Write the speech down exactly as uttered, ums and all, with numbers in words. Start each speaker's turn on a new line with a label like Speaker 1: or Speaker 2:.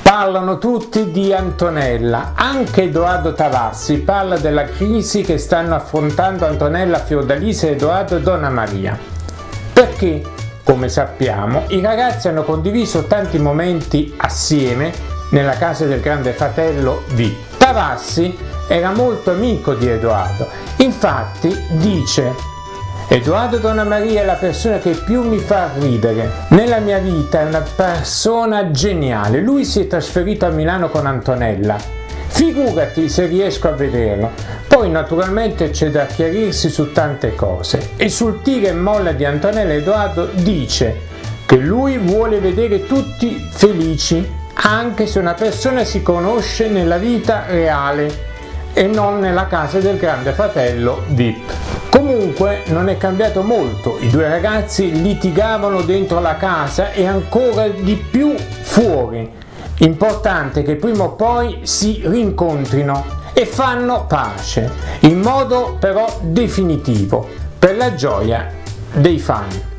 Speaker 1: Parlano tutti di Antonella, anche Edoardo Tavassi parla della crisi che stanno affrontando Antonella Fiordalisa, Edoardo e Donna Maria. Perché, come sappiamo, i ragazzi hanno condiviso tanti momenti assieme nella casa del Grande Fratello V I P. Tavassi era molto amico di Edoardo, infatti dice: Edoardo Donna Maria è la persona che più mi fa ridere nella mia vita, è una persona geniale. Lui si è trasferito a Milano con Antonella, figurati se riesco a vederlo. Poi naturalmente c'è da chiarirsi su tante cose. E sul tira e molla di Antonella, Edoardo dice che lui vuole vedere tutti felici, anche se una persona si conosce nella vita reale e non nella casa del Grande Fratello V I P. Comunque non è cambiato molto, i due ragazzi litigavano dentro la casa e ancora di più fuori. Importante che prima o poi si rincontrino e fanno pace, in modo però definitivo, per la gioia dei fan.